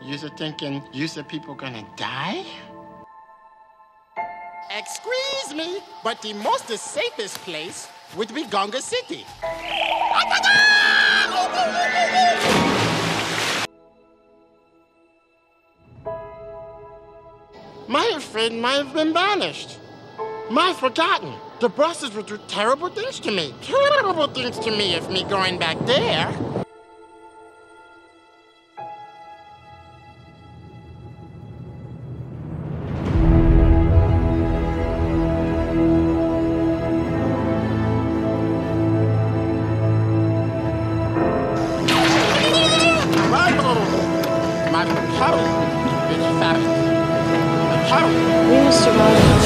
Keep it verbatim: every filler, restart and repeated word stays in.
You're thinking you said people gonna die? Excuse me, but the most the safest place would be Gonga City. My friend might have been banished. My forgotten. The bosses would do terrible things to me. Terrible things to me if me going back there. My puddle is fat. My puddle. We must survive.